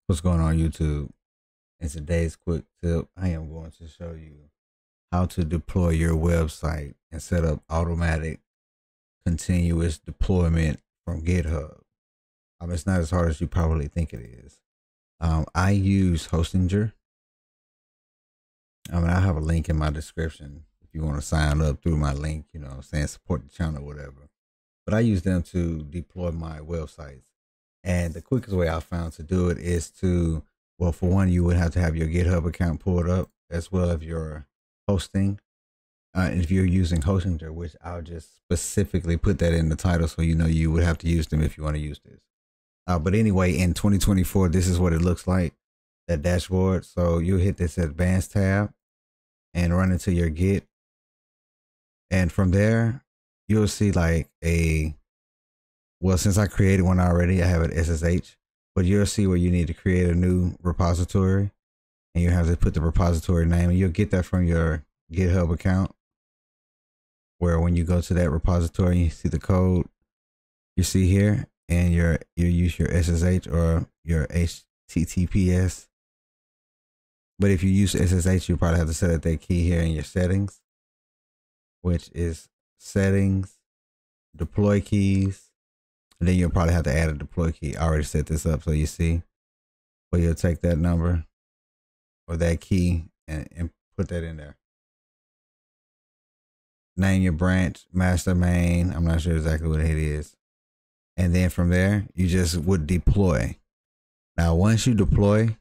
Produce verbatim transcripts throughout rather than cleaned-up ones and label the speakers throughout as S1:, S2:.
S1: What's going on YouTube? In today's quick tip, I am going to show you how to deploy your website and set up automatic continuous deployment from GitHub. Um, it's not as hard as you probably think it is. Um, I use Hostinger. I mean, I have a link in my description if you want to sign up through my link, you know, saying support the channel or whatever. But I use them to deploy my websites. And the quickest way I found to do it is to, well, for one, you would have to have your GitHub account pulled up as well as your hosting. Uh, if you're using Hostinger, which I'll just specifically put that in the title so you know you would have to use them if you want to use this. Uh, but anyway, in twenty twenty-four, this is what it looks like, that dashboard. So you'll hit this advanced tab and run into your Git. And from there, you'll see like a, well, since I created one already, I have an S S H, but you'll see where you need to create a new repository and you have to put the repository name, and you'll get that from your GitHub account, where when you go to that repository, you see the code you see here, and your you use your S S H or your H T T P S. But if you use S S H, you probably have to set up that key here in your settings, which is settings, deploy keys. And then you'll probably have to add a deploy key. I already set this up so you see. But you'll take that number or that key and, and put that in there. Name your branch, master main. I'm not sure exactly what it is. And then from there, you just would deploy. Now, once you deploy,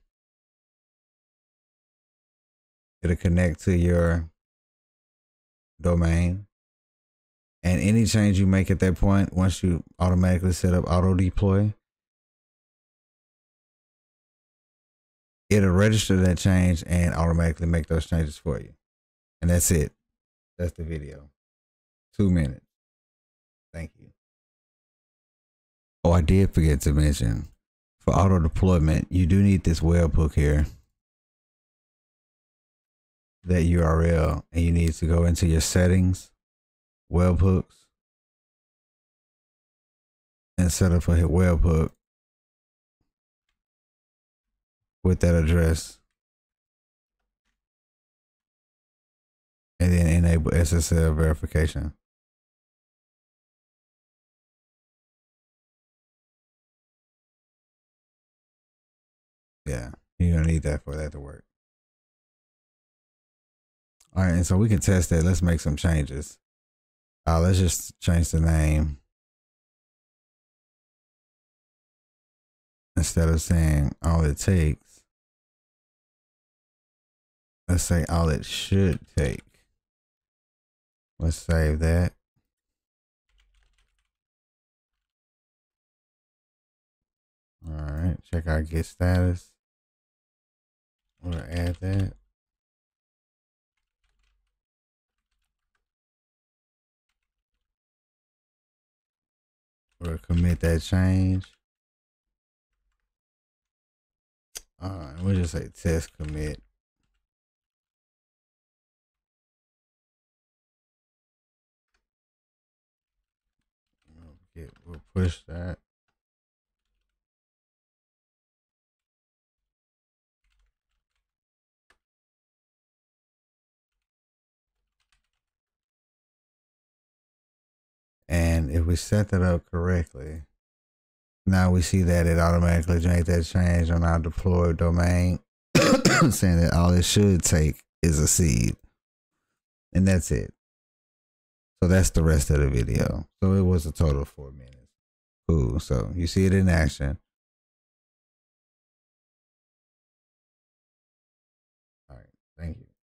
S1: it'll connect to your domain. And any change you make at that point, once you automatically set up auto deploy, it'll register that change and automatically make those changes for you. And that's it. That's the video. Two minutes. Thank you. Oh, I did forget to mention, for auto deployment, you do need this webhook here, that U R L, and you need to go into your settings, webhooks, and set up a webhook with that address, and then enable S S L verification. Yeah, you're gonna need that for that to work. All right, and so we can test that. Let's make some changes. Uh, let's just change the name. Instead of saying all it takes, let's say all it should take. Let's save that. All right, check our Git status. We'll add that. We'll commit that change. All right, we'll just say test commit. We'll, we'll push that. And if we set that up correctly, now we see that it automatically made that change on our deployed domain, saying that all it should take is a seed. And that's it. So that's the rest of the video. So it was a total of four minutes. Cool. So you see it in action.